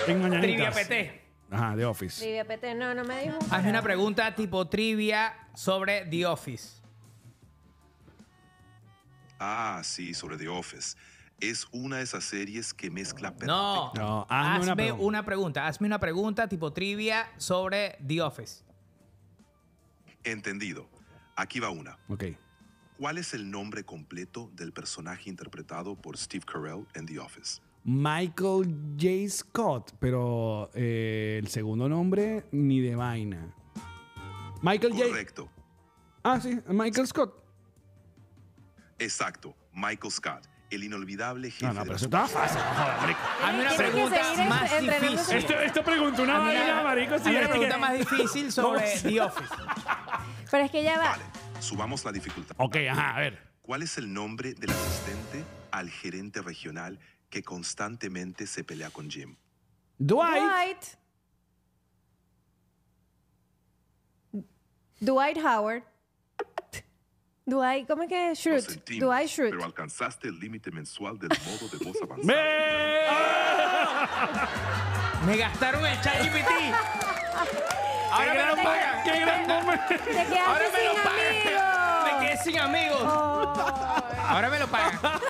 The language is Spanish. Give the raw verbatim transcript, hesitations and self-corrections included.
En Mañanitas. Trivia P T. Ajá, The Office. Trivia P T, no, no me dijo. Hazme una pregunta tipo trivia sobre The Office. Ah, sí, sobre The Office. Es una de esas series que mezcla No, perfecta. No, hazme hazme una una, pregunta. pregunta. Hazme una pregunta tipo trivia sobre The Office. Entendido. Aquí va una. Ok. ¿Cuál es el nombre completo del personaje interpretado por Steve Carell en The Office? Michael J. Scott, pero eh, el segundo nombre ni de vaina. Michael J. Correcto. Ah, sí, Michael Scott. Exacto. Michael Scott, el inolvidable jefe No, no, de pero la eso estaba fácil. No jodas, marico. Hazme una Tiene que pregunta seguir más entrenándose. difícil. Esto, esto pregunta una Hazme vaina, una- marico. Sí, hazme una es pregunta que- más difícil sobre No. The Office. Pero es que ya va. Vale, subamos la dificultad. Ok, ajá, a ver. ¿Cuál es el nombre del asistente al gerente regional que constantemente se pelea con Jim? Dwight. Dwight. Dwight Howard. Dwight, ¿cómo es que es? Lo Schrute. sentimos, Dwight Schrute. pero alcanzaste el límite mensual del modo de voz avanzado. ¡Ve! Me gastaron el ChatGPT. Ahora me lo pagan. ¡Qué gran momento! Te quedaste Ahora me lo sin pagan. amigos. Me quedé sin amigos. Oh. Ahora me lo pagan.